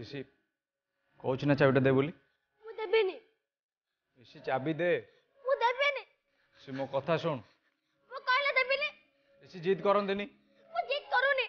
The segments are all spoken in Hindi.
ऋषि कौच ना चाबिटा दे बोली मु देबेनी ऋषि चाबी दे मु देबेनी ऋषि मो कथा सुन मु कहले देबेनी ऋषि जिद करंदेनी मु जिद करूनी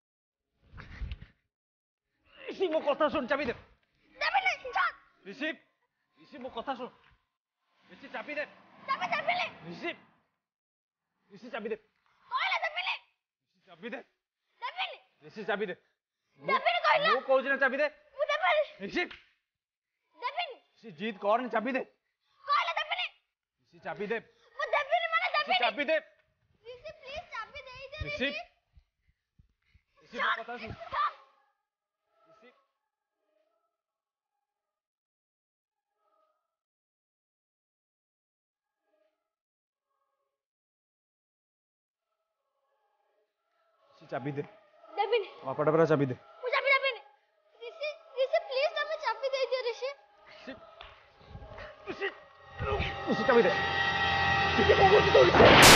ऋषि मो कथा सुन चाबी दे देबेनी जा ऋषि ऋषि मो कथा सुन ऋषि चाबी दे देबेनी ऋषि ऋषि चाबी दे कहले देबेनी ऋषि चाबी दे देबेनी ऋषि चाबी दे देबेनी कहले मो कौच ना चाबी दे मु देबेनी ऋषि देबेनी ऋषि जिद करनी चाबी दे कहले देबेनी ऋषि चाबी दे मु देबेनी माने ऋषि देबेनी चाबी दे ऋषि प्लीज चाबी दे दे ऋषि ऋषि मो कथा सुन ऋषि चाबी दे देबेनी बापाटा परा चाबी दे मु चाबी देबेनी ऋषि ऋषि प्लीज तमे चाबी दे दियो ऋषि ऋषि ऋषि चाबी दे ऋषि कौन करती तो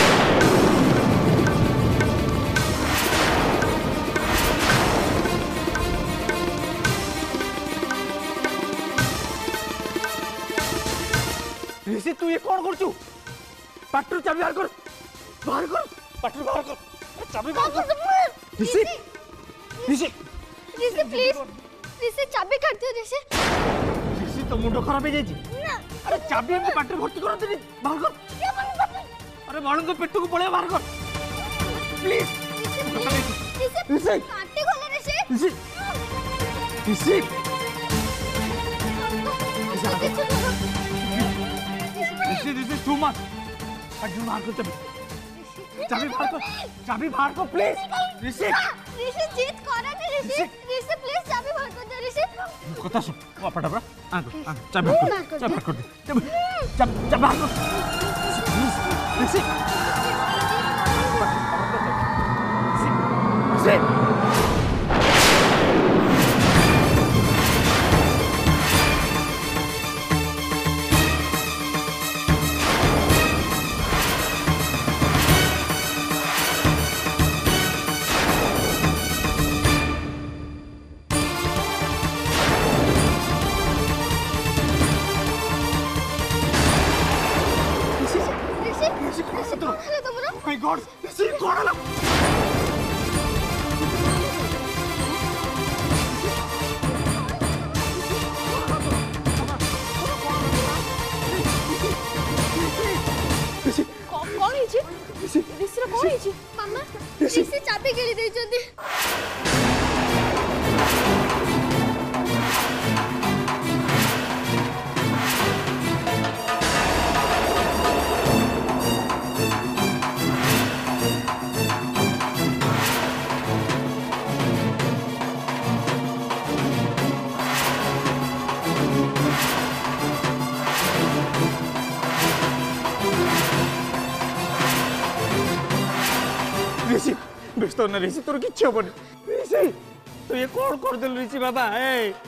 ऋषि तू ये कौन कर पाटू चाबी बाहर कर पाटू बाहर कर चाबी बाहर कर ऋषि ऋषि ऋषि प्लीज ऋषि चाबी काट दियो ऋषि ऋषि तो मुंड खराब हो जाई ना अरे चाबी हम पाटू भर्ती करते बाहर कर क्या बन अरे बाळन को पेट को पळे बाहर कर प्लीज ऋषि काटी खोले ऋषि ऋषि ऋषि ऋषि ऋषि तू मत पाटू बाहर कर चाबी बाहर को प्लीज ऋषि ऋषि जीत करा दे ऋषि ऋषि प्लीज चाबी बाहर कर दे ऋषि कथा सुन वापटा बरा चाबी बाहर कर दे चाबी बाहर कर ऋषि ऋषि My God! ऋषि कौन है? कौन है जी? ऋषि रो कौन है जी? मामा ऋषि चाबी गिरी दे जंदी ऋषि व्यस्त ना ऋषि तोर किच्छे होबनी ऋषि तू ये कौन कर देलु ऋषि बाबा ए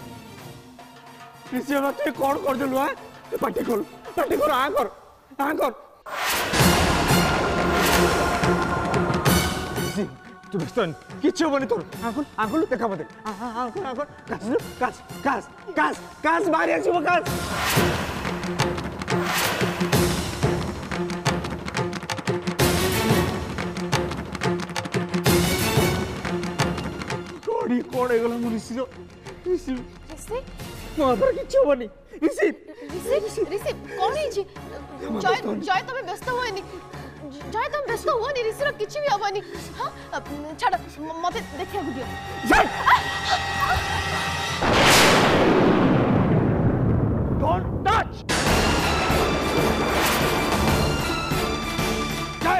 ऋषि बाबा तू ये कौन कर देलु हां पार्टी कर आ कर ऋषि तू व्यस्त न किच्छे होबनी तोर आंखल देखा मते आंखल कास बाहर आसीबो कास कौन है गला ऋषि ऋषि ऋषि माधर किच्छे होबनी ऋषि ऋषि कौन है जी जय तमे व्यस्त होनी जय तुम व्यस्त होनी ऋषि रो किछि भी होबनी हां छाड़ मते देखिया दियो डोंट टच जय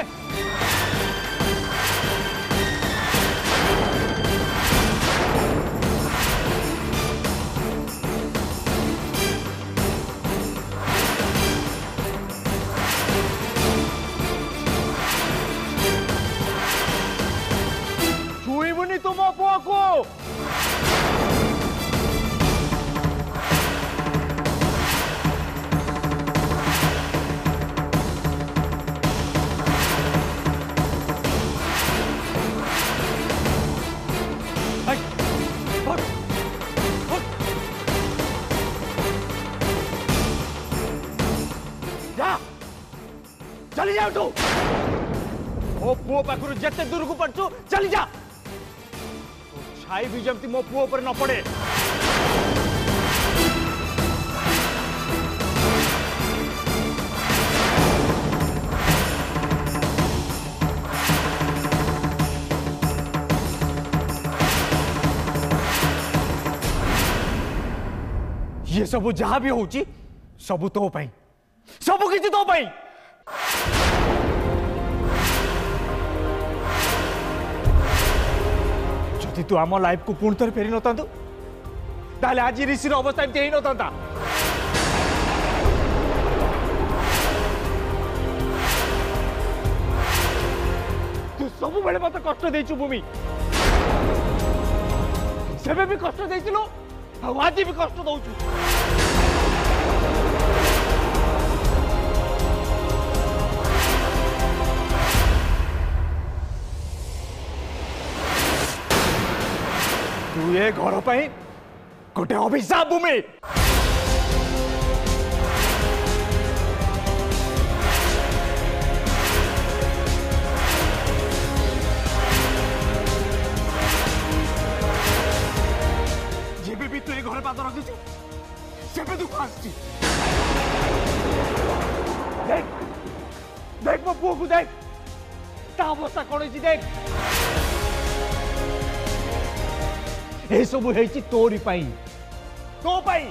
तुम पुआ को जा चली जा तू मो पुओ पाखरु जते दूर को पड़छु चली जा तो छाई भी जमती मो पुओ पर न पड़े ये सब जहां भी होची सब तो पाई सब किसी तो पाई जदि तू आम लाइफ को पुणी थर फेरी नता ताले आज ऋषि अवस्था एमती ही नता तू सब बेले मत कष्ट देचु भूमि सेबे भी कष्ट देइथिलो आज भी कष्ट दौचु तू ये घर पर गोटे अभिशाप भूमि भी तू ये घर पाद रखी से दुख आसी देख देख मो पुओ को देख ता अवस्था कौन है देख ये सब है तोरी पाई तो पाई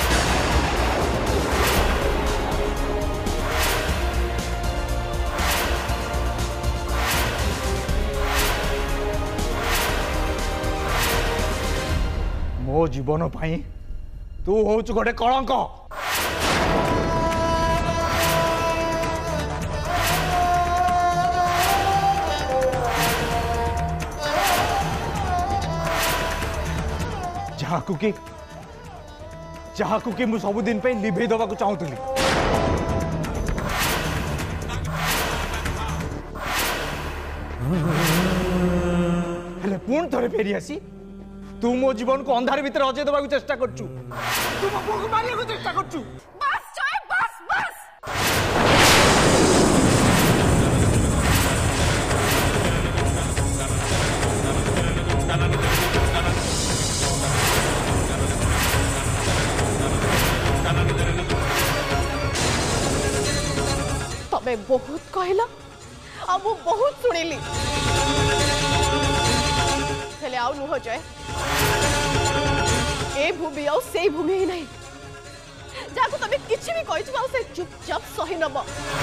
मो जीवन पाई तू होच गोटे कलंक जहाँ को मु सबुदिन पे लिभे दबा को चाहूली हेले पुणी थरे फेरी आसी तू मो जीवन को अंधार भीतर अजय दबा को चेष्टा करचु तू मो पुओ को मारिया को चेष्टा करचु बस जय बस बस तबे बहुत कहला आ मु बहुत सुनिली हेले आउ नुह जय ए भूमि आउ से भूमि ही नहीं जाको तबे किछि भी कहि छु से चुपचाप सही नब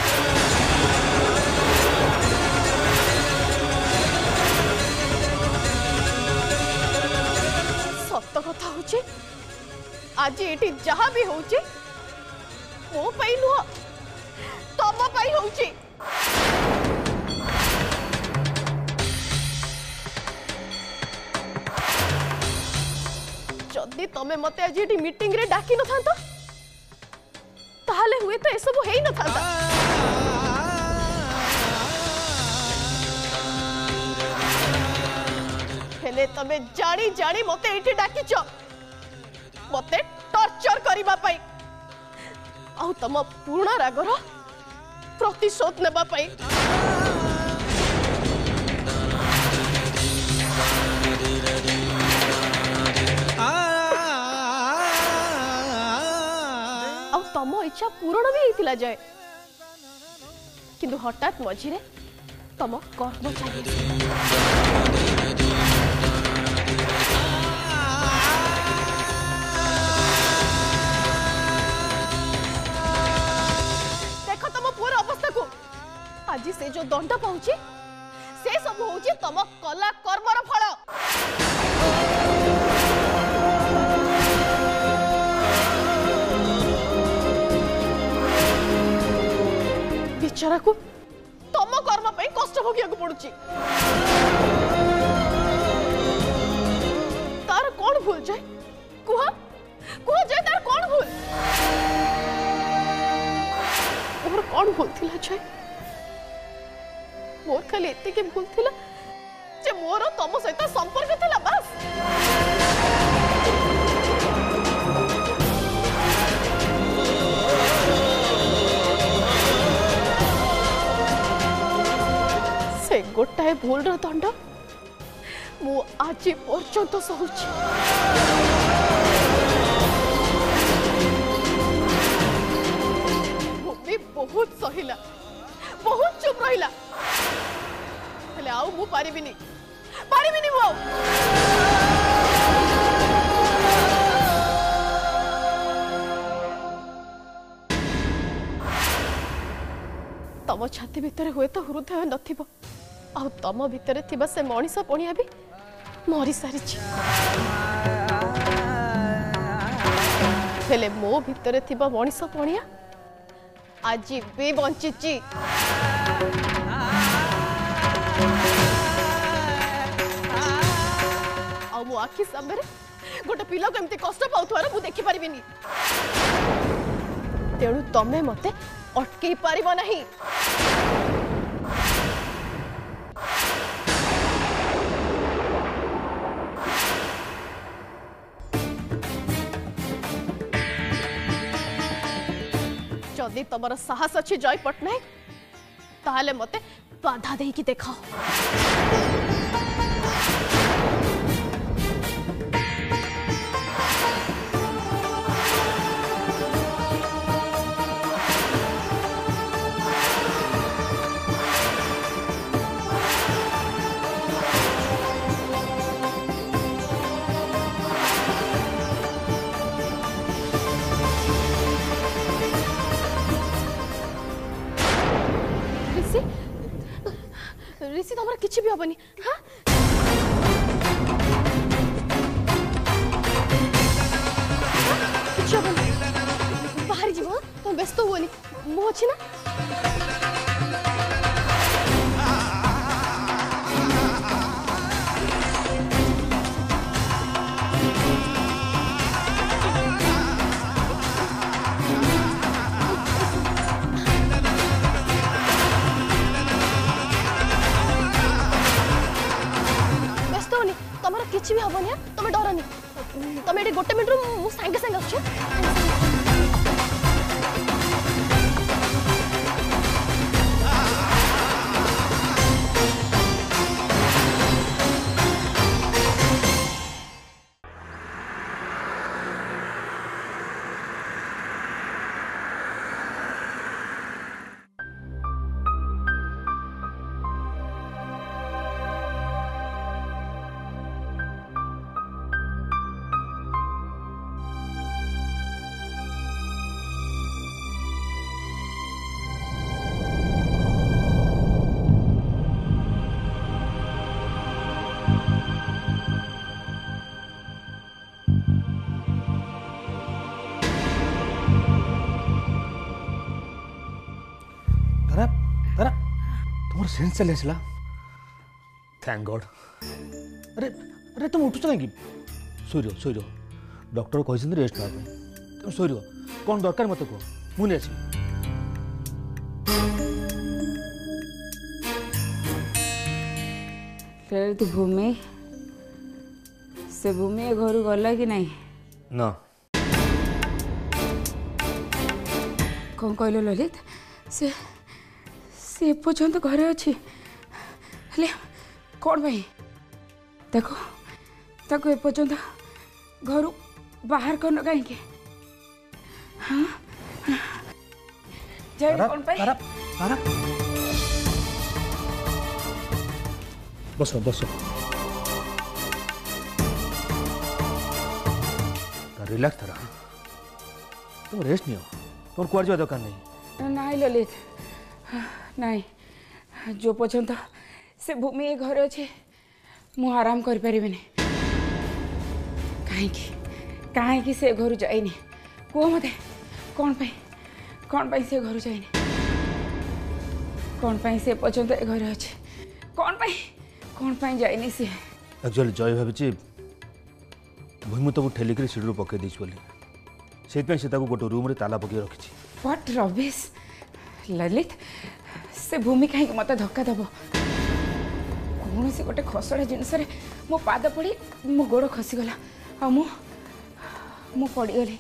सत्य कथा होची आज एटी जहां भी होची मो पई नुह तम पई होची जदि तमे मते आज एटी मीटिंग रे डाकी न थांतो ताले हुए तो एसबु हेई न थांता हेले तमे जानी जानी मते एटी डाकी छ मते टॉर्चर करिबा पई आउ तम पूर्ण रागर प्रतिशोध नेबा पई तम इच्छा पूर्ण भी होता जाए किंतु हठात मझिरे तम कर्म चाहिए देख तम पुअर अवस्था को आज से जो दंड पाउची से सब होची तम कला कर्मर फल बेचारा को तम कर्म पे कष्ट भोगिया को पड़ुची तार कौन भूल जाए कुहा कुहा जाए तार कौन भूल और कौन भूल थिला जाए मोर खाली एते के भूल थिला जे मोर तम सहित संपर्क थिला बस गोटाए भूल दंड मु आज पर्यंत सहूची। भूमि बहुत सहिला, बहुत चुप रहिला, हेले आउ मु पारिबिनी मु तम छाती भितर हुए तो हृदय नथिबो आ तम भितर थिबा से मनीष पणिया भी मरी सारी हेले मो भितर थिबा मनीष पणिया आज भी बंचिची। आ मो आखि सामने गोटे पिला को एमती कष्ट पाउथवार मु देखि परिबिनी, तेणु तमे मते अटकई पारिबो नहीं। जदि तमर साहस अच्छी जय पट्टनायक ताहले मते बाधा देकी देखाओ। ऋषि तमरा किछि भी हबनी। हाँ किछि हबनी, बाहर जीव तुम व्यस्त हुओनी, मु अछि ना। किछि भी हबनी, तुम डरनी, तुम ये गोटे मिनट मु सांगे सांगे आछे। तुम सेंस चले आसला, थैंक गॉड। अरे अरे तुम उठुच कहीं शोई रह डॉक्टर कहते रेस्ट नापी, तुम शोई रह। कौन दरकार मत कह, मुझे आस। भूमि से भूमि घर गला कि नहीं ना कौन कहल ललित से से पर्यंत घरे अच्छी हेले कौन भाई देखो ताको ए पर्यंत घर बाहर करन कहीं। हाँ जाए कौन भाई बसो बसो रिलैक्स थरा, तुम रेस्ट नहीं हो, तुम कुआर जावा दरकार नहीं। नहीं ललित नहीं, जो पर्यंत से भूमि ए घर अच्छे मु आराम कर परिबेनी। कहीं से घर जाइनी कह मत कौन पाई से घर जाइनी, कौन पाई से पर्यंत ए घर अच्छे, कौन पाई जाइनी से। एक्चुअली जय भावी भूमि तो ठेलिक सीढ़ी पकई देछ बोली से गोटे रूम रे ताला पकई रखी। व्हाट रबिश ललित, से भूमि कहीं मत धक्का दब, कौन से गोटे खसड़ा जिनस मो पाद पड़ी मो गोड़ खसीगला आ मु पड़गली।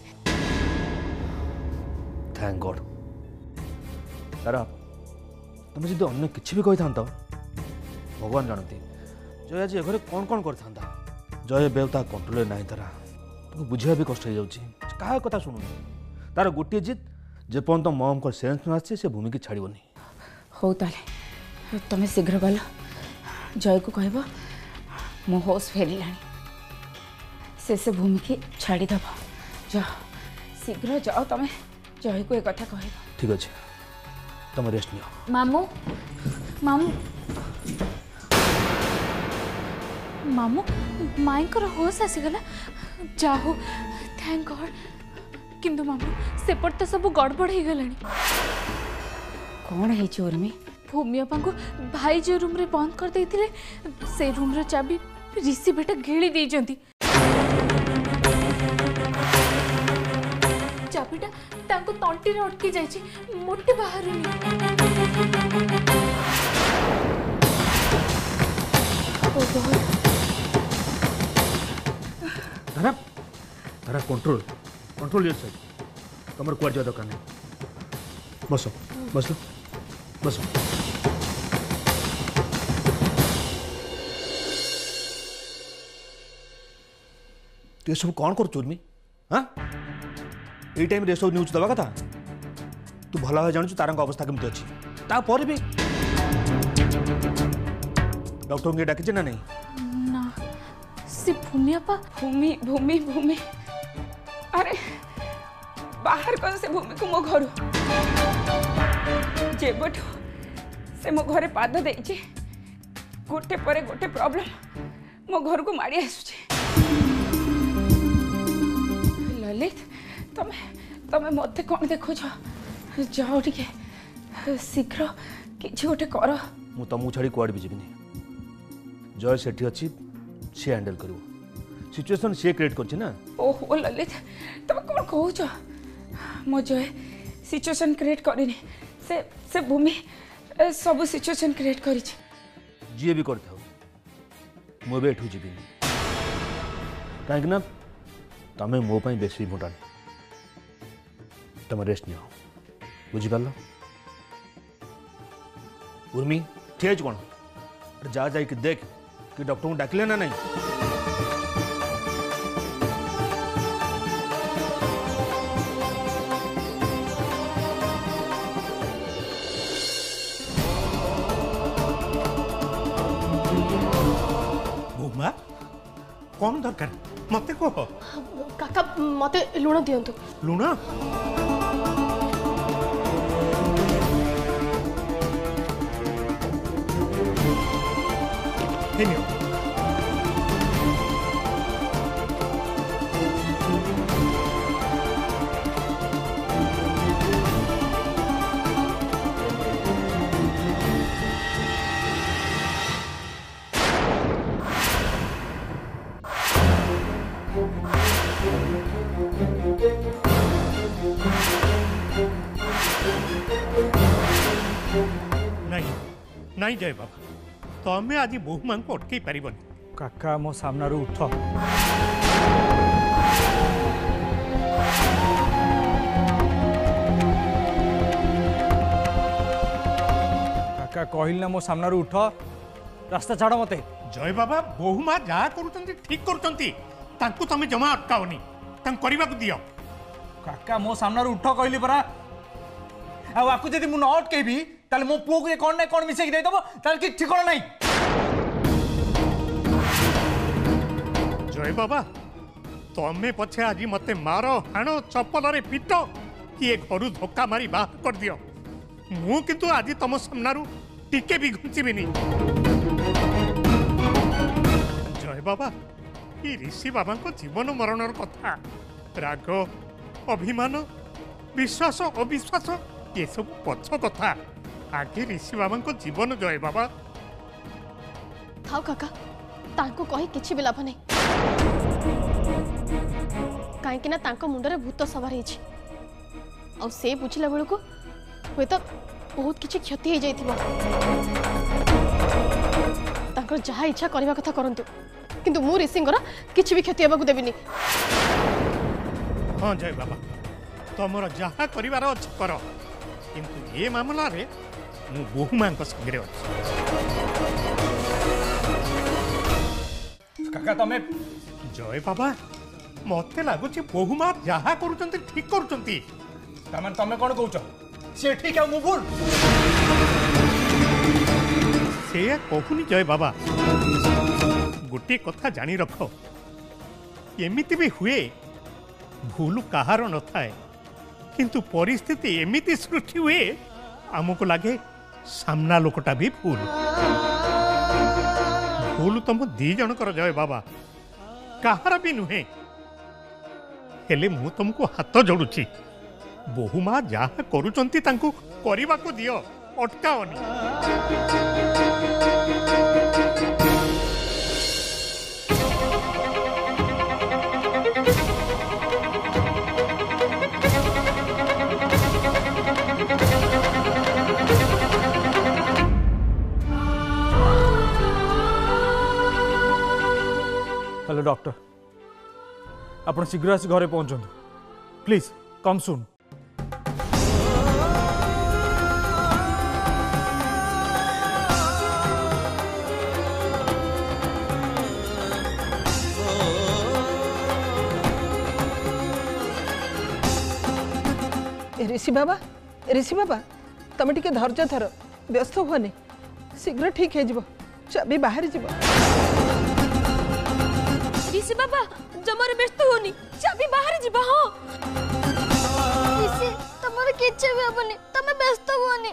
Thank God. तारा तुम जब अन्य किसी भी कही था भगवान जानती जय आज घरे कौन कौन कर जय बेव ता कंट्रोल ना तारा बुझा भी कष्ट हो क्या कथा शुणुनी तार गोटे जिद जेपर्यंत मम को सेन्स न आसे से भूमि की छाड़बनी हो ताले तुम शीघ्र गल जय को कहब मो होश फेरला से भूमि की छाड़ीदब जाओ शीघ्र जाओ तुम जय को एक कथा कह ठीक अच्छे तुम रेस्ट नियो मामू मामू मामू माईंकर होश आसीगला जाओ थैंक गॉड किंतु मामू सेपट तो सब गड़बड़ हो गलानी कौन है उर्मी भूमि बापा को भाई जो रूम रे बंद कर देथिले से रूम रे चाबी ऋषि बेटा गिली दे जंती चाबीटा तांको तंटी रे अटकी जायछि मोटे बाहर तारा तारा कंट्रोल कंट्रोल योर सेल्फ तुम कुआड जा दरकार नहीं बसो बसो बसो तू ये सब कौन कर चुर्मी हाँ ये टाइम रे सब न्यूज दवा कथा तू भला भाई जानू तार अवस्था केमती अच्छी तापर भी डॉक्टर के डाकी ना नहीं ना से भूमि बापा भूमि भूमि भूमि अरे बाहर कर से भूमि को मो घर जेबठ से मो घरे पाद देछि गोटे परे गोटे प्रॉब्लम मो घर को मारी आसुछि ललित तमे तमे मते कोन देखो जाओ टिके शीघ्र किछि गोटे कर मु तुमको छाड़ी कुआड भी जीविनी जय सेठी अच्छी सी हैंडल करिवो सिचुएशन सी क्रिएट करछि ना ओहो ललित तमे कोन कहउछ मो जय सिचुएशन क्रिएट करिनी से भूमि सब सिचुएशन क्रिएट करिछि जी भी करते हो मुझे एठू जीविनी कहीं तमें मो पाई बेस इम्पोर्टाट तुम रेस्ट नियो बुझिपार उर्मी ठीक कौन जा जा देख कि डॉक्टर को डाकिले ना नहीं भूमा कौन दरकार मत कह काका मते लुण दियंतु लुण नहीं नहीं जय बाबा तमें आज बहुमा को अटकई पारबनी काका मो सामना रू उठ काका कहल ना मो सामना रू उठ रास्ता छाड़ मते जय बाबा बहुमा जहाँ करुँच ठीक करुँच तमें जमा अटकाओनी करने को दियो काका मो सामना रू उठ कहली परा आपको जब मुझे न अटकेबी ताले मो पुओ को कौन ना कौन मिसेक दे दबो ताले कि ठिकाना नहीं जय बाबा तमें पछे आज मत मार हाण चप्पल रे पिट कि ए घर धक्का मारी बाहर कर दियो मु किंतु आज तुम सामना टिके भी घुंचीबिनी जय बाबा ये ऋषि बाबा को जीवन मरण कथा राग अभिमान विश्वास अविश्वास ये सब पछ कथा आगे ऋषि बाबा को जीवन जय बाबा थाओ काका तांको कही किछि भी लाभ नहीं कहीं ना तांको मुंडरे भूत सवार होइछि आ से बुझिला बेल को हुए तो बहुत किछि क्षति हो जाइथिबो तांकर जहा इच्छा करबा कथा करंतु किंतु मु ऋषिंगर किछि भी क्षति हेबाकू देबिनी हाँ जय बाबा तुमर जहा करिवार अछि कर किंतु ये मामला रे मु बहु मांक संगे अछि काका तमें जय बाबा मते लगुच बहुमा जहा करूचंती ठीक करूचंती तमें तमें कौन कहूच सी ठीक है मु भूल से कहूनी जय बाबा गोटे कथा जानी रख एमिति भी हुए भूल कहार न थाए किंतु परिस्थिति एमिति सृष्टि हुए आमको लगे सामना लोकटा भी भूल भूल तुम दी जनकर जय बाबा कहार भी नुहे हेले मु तुमको हाथ जोड़ुची बहुमा जहा करूचंती तांको करिबा को दियो अटकाओनी हेलो डॉक्टर आपण शीघ्र आसी घरे पहुंचନ୍ତୁ प्लीज कम सुन ऋषि बाबा तुम टिके धैर्य धर व्यस्त हुए शीघ्र ठीक है चाबी बाहर जीव ऋषि बाबा जमार व्यस्त होनी चाबी बाहर जीवा हां ऋषि तमर किछ भी हबनी तमे व्यस्त होनी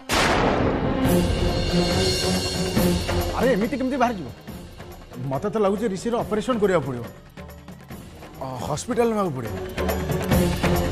अरे एमिति केमती बाहर जीव मत तो लगुच ऋषि ऑपरेशन करिया पड़ियो हॉस्पिटल में पड़ियो